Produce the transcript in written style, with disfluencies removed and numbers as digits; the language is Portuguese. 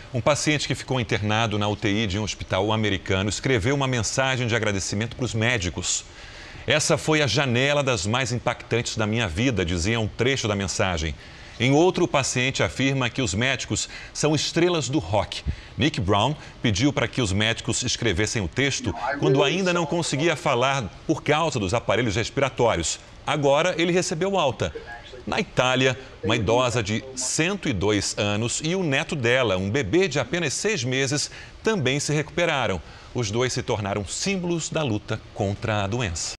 Um paciente que ficou internado na UTI de um hospital americano escreveu uma mensagem de agradecimento para os médicos. Essa foi a janela das mais impactantes da minha vida, dizia um trecho da mensagem. Em outro, o paciente afirma que os médicos são estrelas do rock. Nick Brown pediu para que os médicos escrevessem o texto quando ainda não conseguia falar por causa dos aparelhos respiratórios. Agora ele recebeu alta. Na Itália, uma idosa de 102 anos e o neto dela, um bebê de apenas 6 meses, também se recuperaram. Os dois se tornaram símbolos da luta contra a doença.